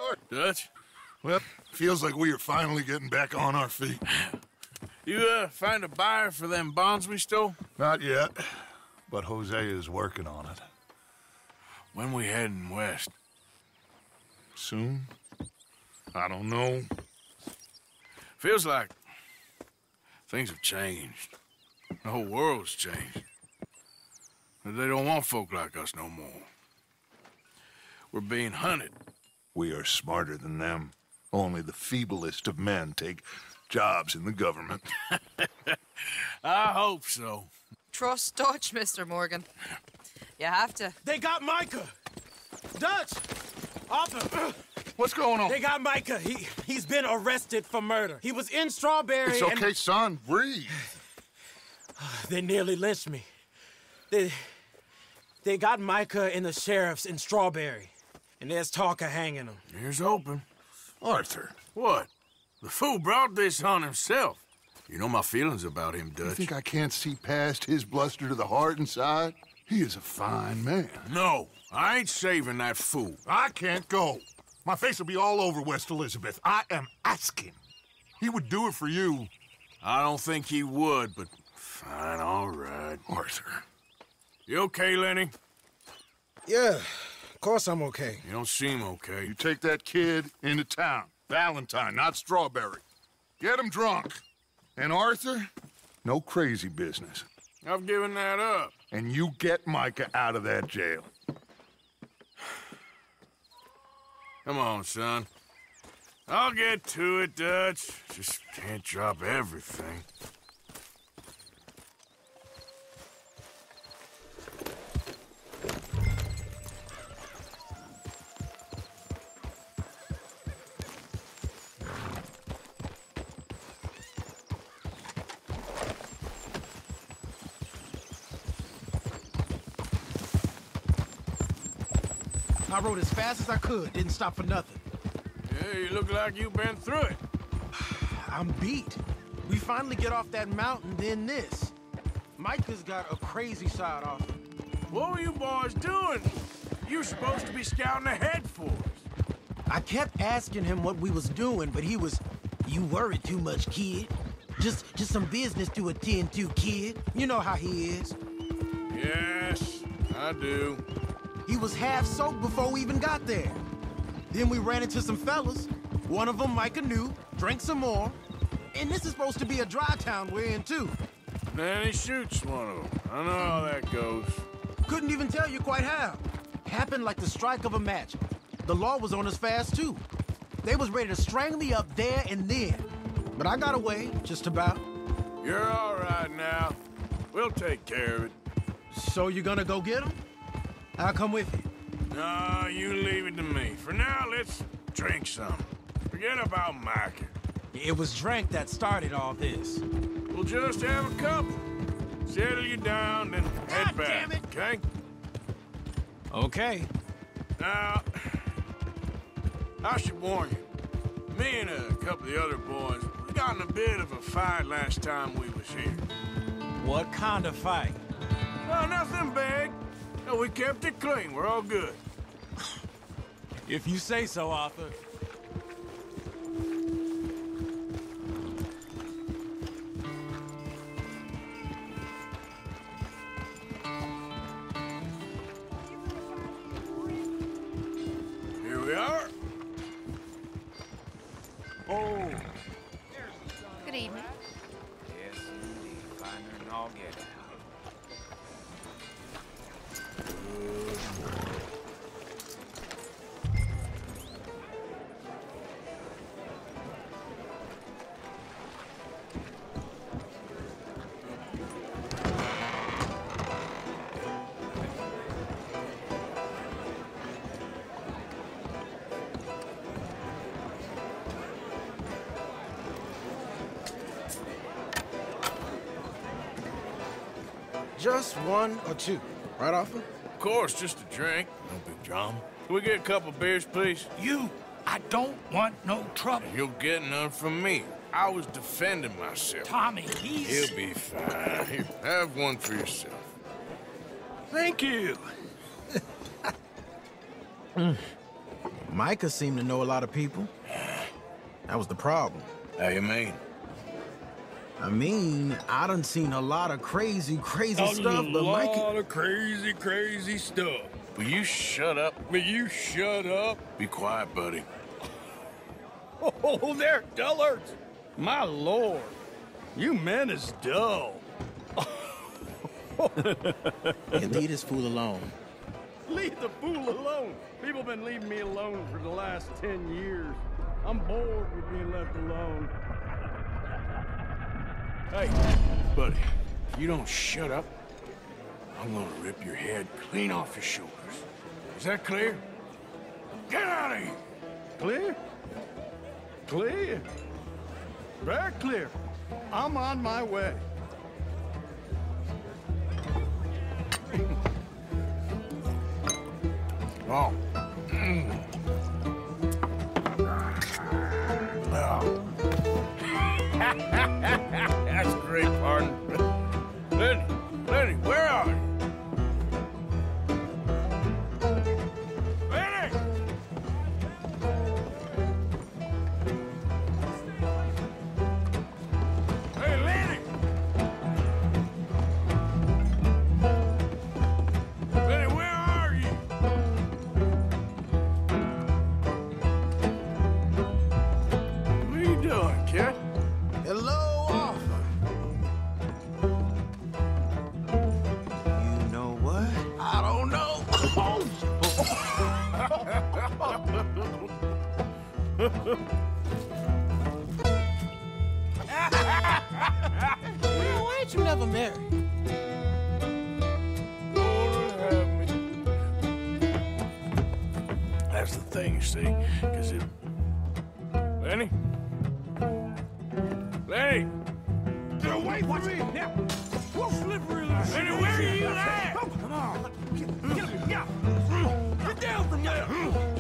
Dutch? Well, feels like we are finally getting back on our feet. You, find a buyer for them bonds we stole? Not yet, but Jose is working on it. When we heading west? Soon? I don't know. Feels like things have changed. The whole world's changed. They don't want folk like us no more. We're being hunted. We are smarter than them. Only the feeblest of men take jobs in the government. I hope so. Trust Dutch, Mr. Morgan. You have to. They got Micah! Dutch! Arthur! What's going on? They got Micah. He's been arrested for murder. He was in Strawberry. It's okay, son. Breathe. They nearly lynched me. They got Micah and the sheriffs in Strawberry. And there's talk of hanging him. Here's hoping. Arthur. What? The fool brought this on himself. You know my feelings about him, Dutch. You think I can't see past his bluster to the heart inside? He is a fine man. No, I ain't saving that fool. I can't go. My face will be all over West Elizabeth. I am asking. He would do it for you. I don't think he would, but fine, all right. Arthur. You okay, Lenny? Yeah, of course I'm okay. You don't seem okay. You take that kid into town. Valentine, not Strawberry. Get him drunk. And Arthur, no crazy business. I've given that up. And you get Micah out of that jail. Come on, son. I'll get to it, Dutch. Just can't drop everything. I rode as fast as I could, didn't stop for nothing. Yeah, you look like you've been through it. I'm beat. We finally get off that mountain, then this. Micah's got a crazy side off him. What were you boys doing? You were supposed to be scouting ahead for us. I kept asking him what we was doing, but he was, "You worry too much, kid. Just some business to attend to, kid. You know how he is." Yes, I do. He was half soaked before we even got there. Then we ran into some fellas. One of them Micah knew, drank some more. And this is supposed to be a dry town we're in, too. Then he shoots one of them. I know how that goes. Couldn't even tell you quite how. Happened like the strike of a match. The law was on us fast, too. They was ready to strangle me up there and then. But I got away, just about. You're all right now. We'll take care of it. So you gonna go get him? I'll come with you. No, you leave it to me. For now, let's drink some. Forget about Micah. It was drink that started all this. We'll just have a couple. Settle you down, then head God back, damn it. okay? Okay. Now, I should warn you. Me and a couple of the other boys, we got in a bit of a fight last time we was here. What kind of fight? No, nothing big. No, we kept it clean. We're all good. If you say so, Arthur. Here we are. Oh. Good evening. Yes, indeed. Finer than all get out. Just one or two, right, Arthur? Of course, just a drink. No big drama. Can we get a couple beers, please? I don't want no trouble. You'll get none from me. I was defending myself. Tommy, he's... He'll be fine. Here, have one for yourself. Thank you. Micah seemed to know a lot of people. That was the problem. How you mean? I mean, I done seen a lot of crazy stuff, but Micah... A lot of crazy stuff. Will you shut up? Will you shut up? Be quiet, buddy. Oh, they're dullards. My lord. You men is dull. Yeah, leave this fool alone. Leave the fool alone. People been leaving me alone for the last 10 years. I'm bored with being left alone. Hey, buddy, if you don't shut up, I'm gonna rip your head clean off your shoulders. Is that clear? Get out of here! Clear? Clear? Very clear. I'm on my way. Oh. Oh. That's great, pardon. Lenny, where are you? Lenny! Hey, Lenny! Lenny, where are you? What are you doing, kid? Hello, Arthur. You know what? I don't know. Man, why ain't you never married? That's the thing, you see, because it... Lenny? Lenny! Get away from me! Now! Whoa, slippery little shit! Lenny, where are you at? Come on! Get down from there!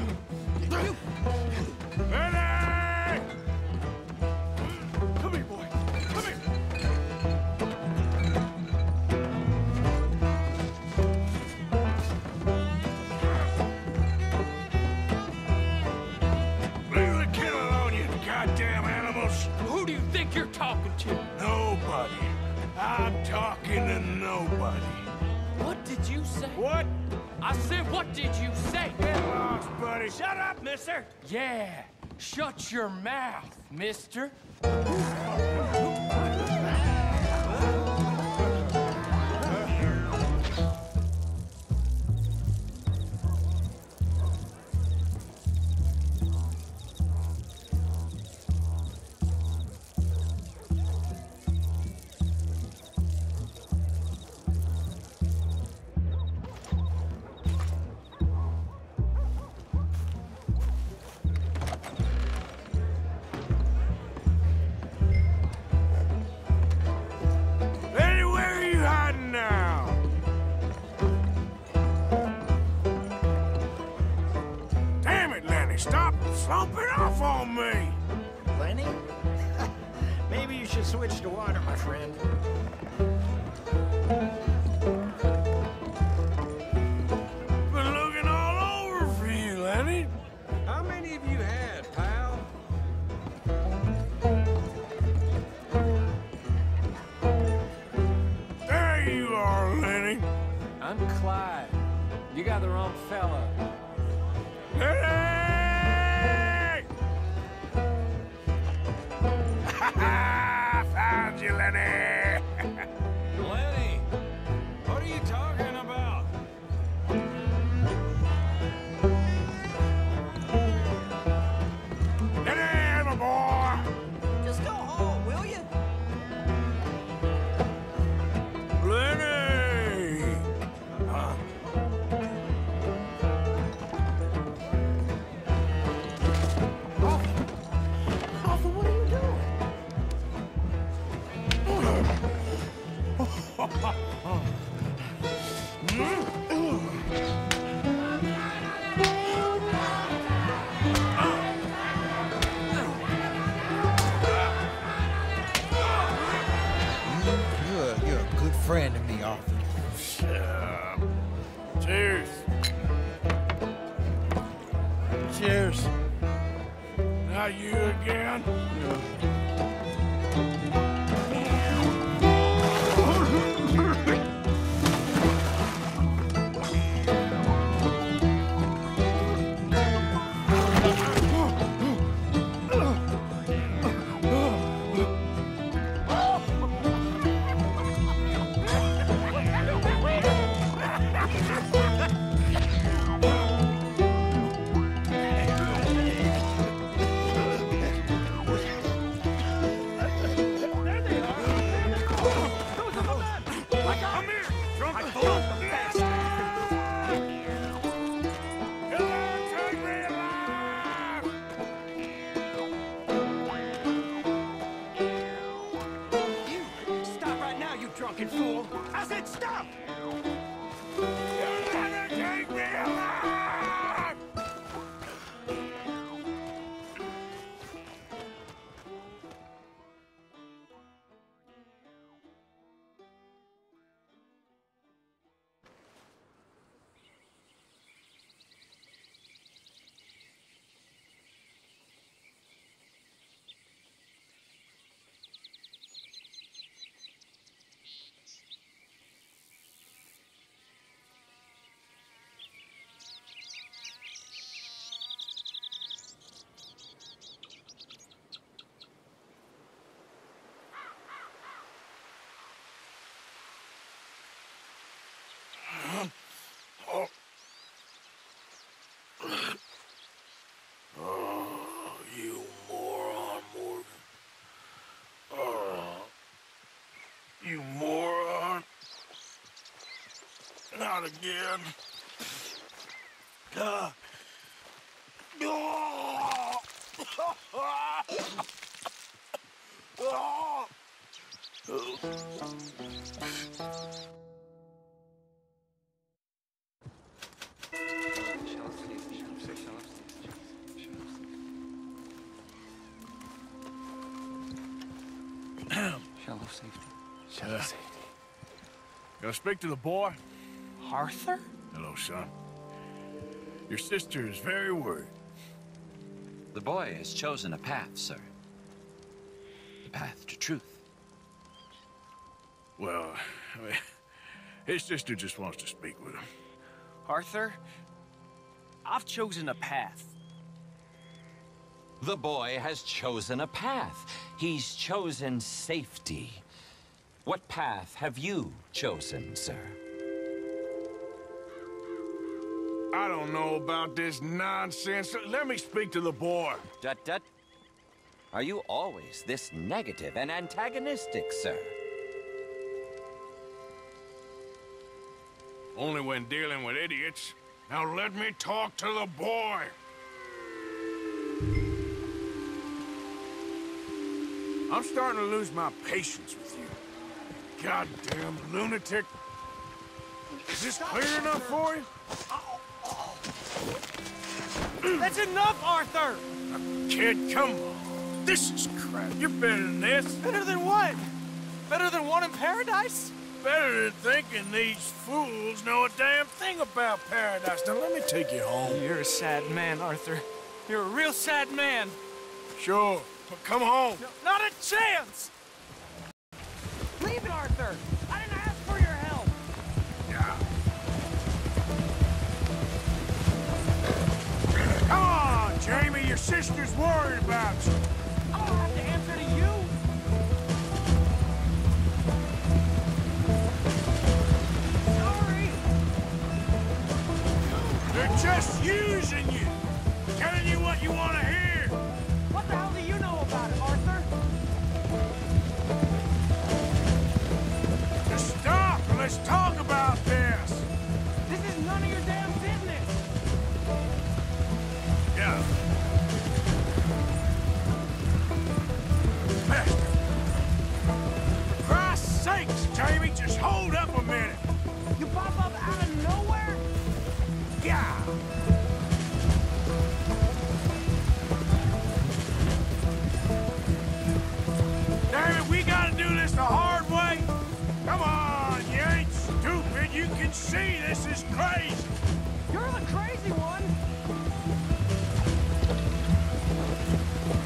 Lenny! Come here, boy! Come here! Leave the kid alone, you goddamn animals! Who do you think you're talking to? Nobody. I'm talking to nobody. What did you say? What? I said, what did you say? Get lost, buddy. Shut up, mister! Yeah, shut your mouth, mister. Lenny, where are you hiding now? Damn it, Lenny, stop slumping off on me. Lenny? Maybe you should switch to water, my friend. Been looking all over for you, Lenny. How many of you had, pal? There you are, Lenny. I'm Clyde. You got the wrong fella. Lenny! Found you, Lenny. Lenny, what are you talking about? Lenny, my boy. Just go home, will you? Lenny. Not you again? Drunken fool! I said stop! You'll never take me alive! You moron, Morgan. You moron. Not again. Shelf safety. Shelf safety. Gonna speak to the boy? Arthur? Hello, son. Your sister is very worried. The boy has chosen a path, sir. The path to truth. Well, I mean, his sister just wants to speak with him. Arthur, I've chosen a path. The boy has chosen a path. He's chosen safety. What path have you chosen, sir? I don't know about this nonsense. Let me speak to the boy. Tut-tut. Are you always this negative and antagonistic, sir? Only when dealing with idiots. Now let me talk to the boy. I'm starting to lose my patience with you. Goddamn lunatic. Is this clear enough for you? That's enough, Arthur! Kid, come on. This is crap. You're better than this. Better than what? Better than one in paradise? Better than thinking these fools know a damn thing about paradise. Now let me take you home. You're a sad man, Arthur. You're a real sad man. Sure, but come home. No, not a chance! Leave it, Arthur! I didn't ask for your help! Yeah. Come on, Jamie. Your sister's worried about you. I don't have to answer to you. Sorry. They're just using you. Telling you what you want to hear. What the hell do you know about it, Arthur? Just stop and let's talk about this. This is none of your damn business. Yeah. Master. For Christ's sakes, Jamie, just hold up a minute. You pop up out of nowhere? Yeah. Damn it, we gotta do this the hard way. Come on, you ain't stupid. You can see this is crazy. You're the crazy one.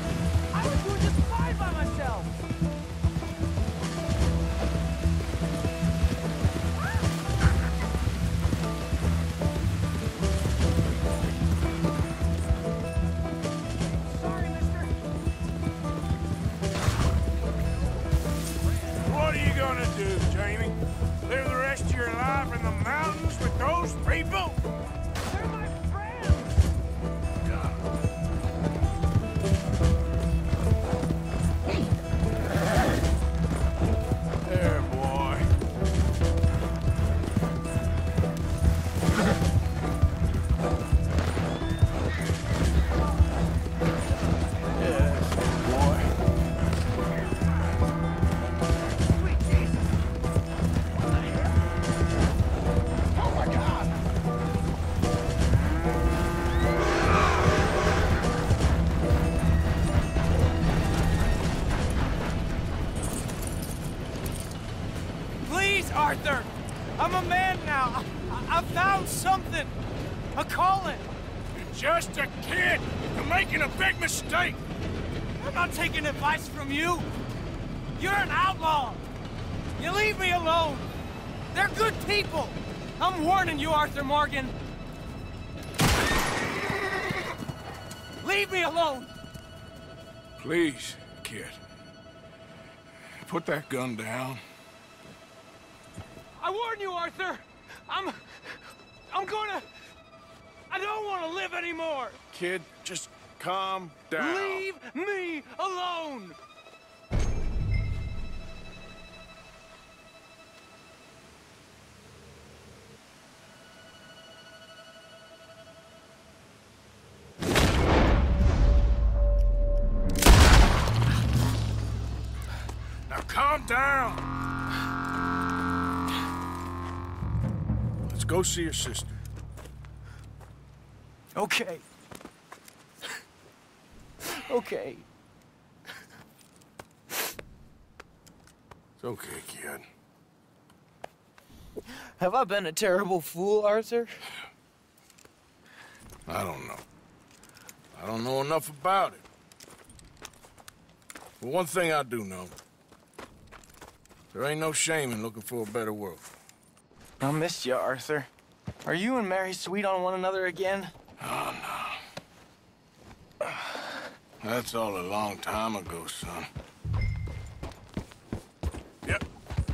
Arthur! I'm a man now. I found something. A calling. You're just a kid. You're making a big mistake. I'm not taking advice from you. You're an outlaw. You leave me alone. They're good people. I'm warning you, Arthur Morgan. Leave me alone. Please, kid. Put that gun down. I warn you, Arthur. I'm gonna... I don't want to live anymore. Kid, just calm down. Leave me alone. Now calm down. Let's go see your sister. Okay. Okay. It's okay, kid. Have I been a terrible fool, Arthur? I don't know. I don't know enough about it. But one thing I do know. There ain't no shame in looking for a better world. I missed you, Arthur. Are you and Mary sweet on one another again? Oh, no. That's all a long time ago, son. Yep.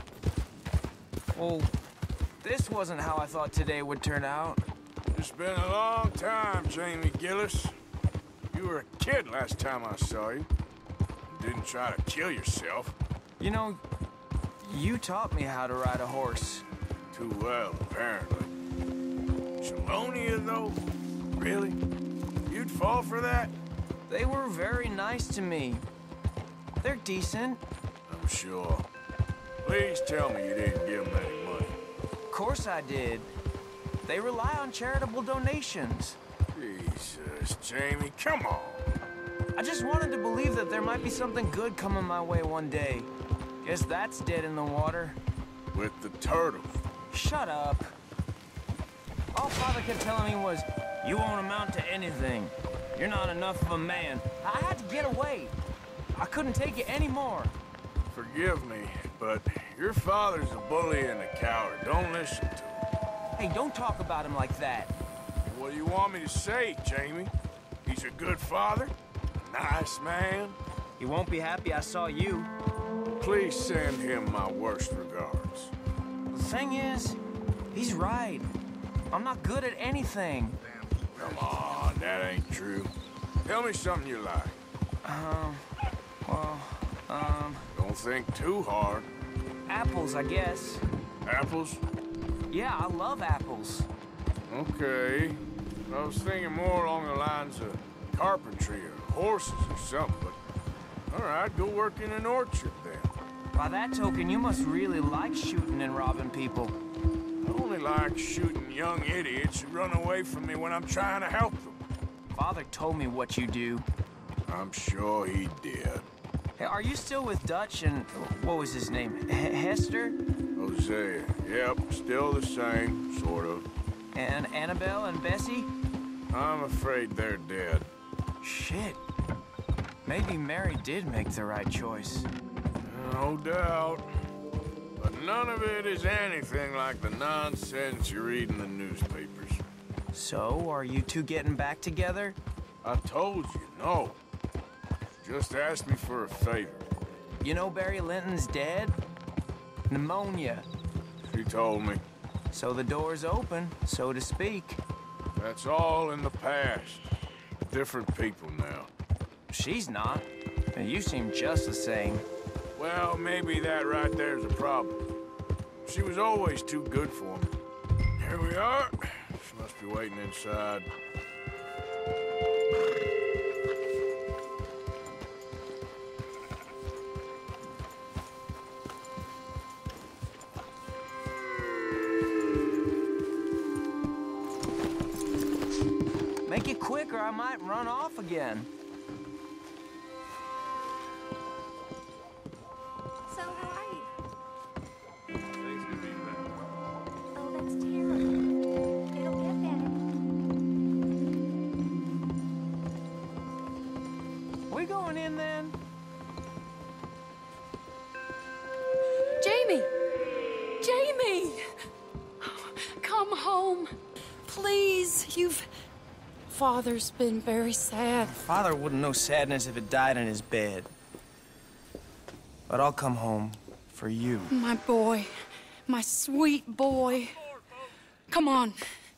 Well, this wasn't how I thought today would turn out. It's been a long time, Jamie Gillis. You were a kid last time I saw you. You didn't try to kill yourself. You know, you taught me how to ride a horse. Too well, apparently. Chelonia, though? Really? You'd fall for that? They were very nice to me. They're decent. I'm sure. Please tell me you didn't give them any money. Of course I did. They rely on charitable donations. Jesus, Jamie, come on. I just wanted to believe that there might be something good coming my way one day. Guess that's dead in the water. With the turtles. Shut up. All Father kept telling me was, you won't amount to anything. You're not enough of a man. I had to get away. I couldn't take it anymore. Forgive me, but your father's a bully and a coward. Don't listen to him. Hey, don't talk about him like that. What do you want me to say, Jamie? He's a good father? A nice man? He won't be happy I saw you. Please send him my worst regards. The thing is, he's right. I'm not good at anything. Come on, that ain't true. Tell me something you like. Don't think too hard. Apples, I guess. Apples? Yeah, I love apples. Okay. I was thinking more along the lines of carpentry or horses or something, but... All right, go work in an orchard then. By that token, you must really like shooting and robbing people. I only like shooting young idiots who run away from me when I'm trying to help them. Father told me what you do. I'm sure he did. Hey, are you still with Dutch and... what was his name? Hester? Hosea. Yep, still the same, sort of. And Annabelle and Bessie? I'm afraid they're dead. Shit. Maybe Mary did make the right choice. No doubt. But none of it is anything like the nonsense you read in the newspapers. So, are you two getting back together? I told you, no. Just ask me for a favor. You know Barry Linton's dead? Pneumonia. She told me. So the door's open, so to speak. That's all in the past. Different people now. She's not. And you seem just the same. Well, maybe that right there's a problem. She was always too good for me. Here we are. She must be waiting inside. Make it quick or I might run off again. So, how are you? Things could be better. We going in then? Jamie! Jamie! Come home. Please, Father's been very sad. Father wouldn't know sadness if it died in his bed. But I'll come home for you. My boy. My sweet boy. Come on.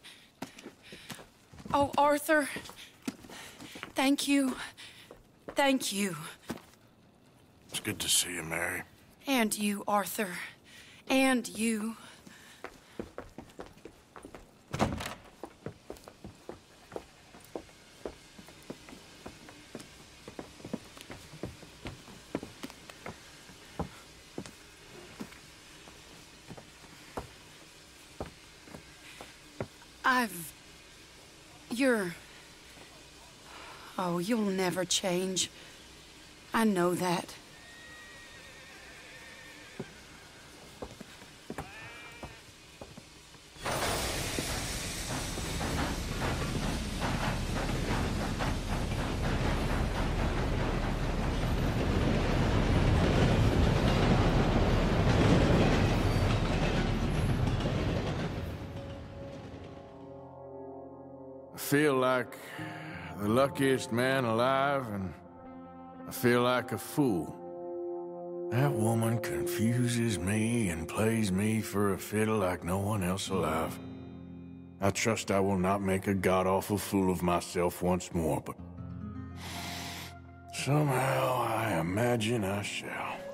Oh, Arthur. Thank you. Thank you. It's good to see you, Mary. And you, Arthur. And you. Oh, you'll never change. I know that. I feel like the luckiest man alive, and I feel like a fool. That woman confuses me and plays me for a fiddle like no one else alive. I trust I will not make a god-awful fool of myself once more, but somehow I imagine I shall.